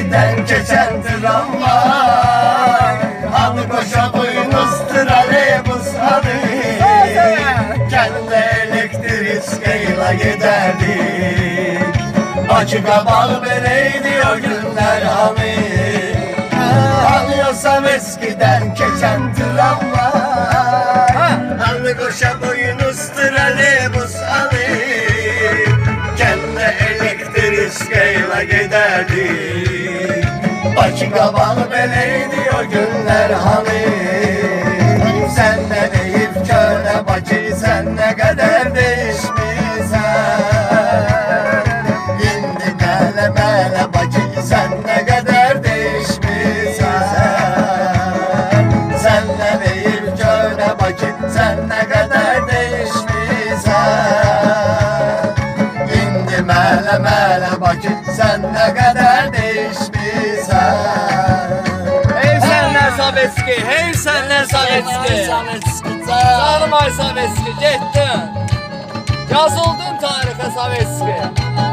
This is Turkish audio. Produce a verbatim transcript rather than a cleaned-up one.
eskiden geçen tramvay. Halı koşa boynuz trolleybus halı. Kendi elektriğiyle giderdik. Açık bağlı bereydi o günler hani. Anlıyorsam eskiden geçen tramvay. Halı koşa boynuz trolleybus halı. Kendi elektriğiyle giderdik. Açık bağlı bereydi o günler hani. Sen ne deyip köle bacı, sen ne kadar değişmişsen. İndi mele mele bacı, sen ne kadar değişmişsen. Sen ne deyip köle bacı, sen ne kadar değişmişsen. İndi mele mele bacı, sen ne kadar değişmişsen. Hey senler Sovetski, hey senler Sovetski. Canım ay Sovetski, getdin. Yazıldın tarihe Sovetski.